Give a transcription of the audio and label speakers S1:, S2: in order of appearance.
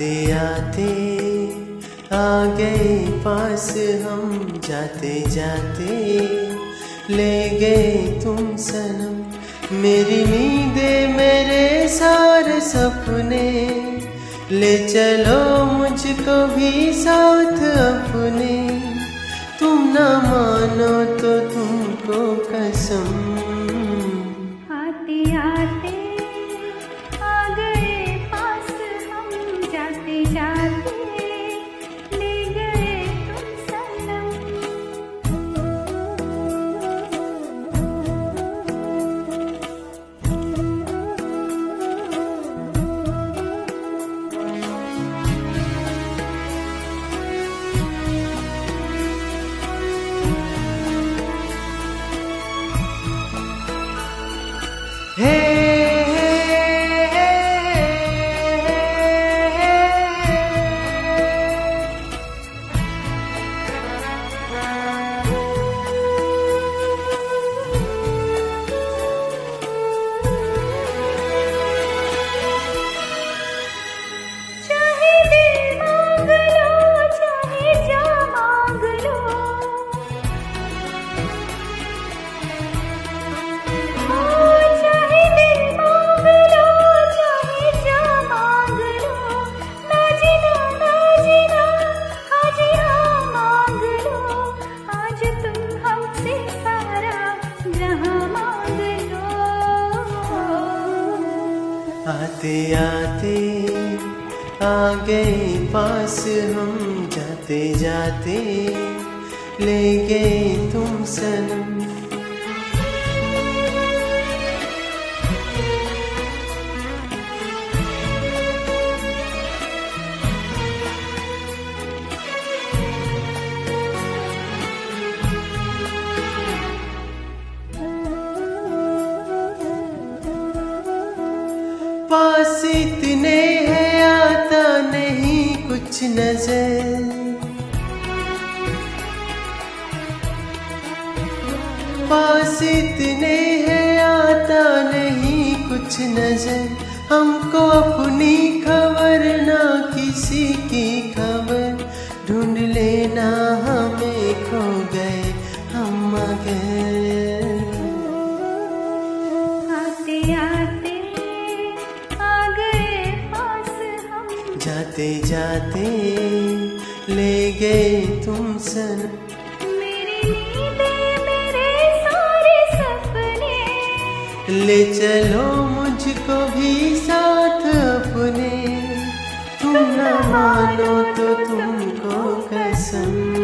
S1: आते आते आ गए पास हम, जाते जाते ले गए तुम सनम। मेरी नींदें मेरे सारे सपने, ले चलो मुझको भी साथ अपने। तुम ना मानो तो तुमको कसम।
S2: आते आते आ गए पास हम, जाते जाते ले गए तुम सनम।
S1: आते आते आ गए पास हम, जाते जाते ले गए तुम सनम। पास इतने है आता नहीं कुछ नजर, पास इतने है आता नहीं कुछ नजर। हमको अपनी खबर ना किसी की खबर, ढूंढ लेना हमें खो गए हम मगर।
S2: आते आते
S1: जाते जाते ले गए तुम सनम।
S2: मेरी नींदें मेरे सारे सपने,
S1: ले चलो मुझको भी साथ अपने। तुम न मानो तो तुमको कसम।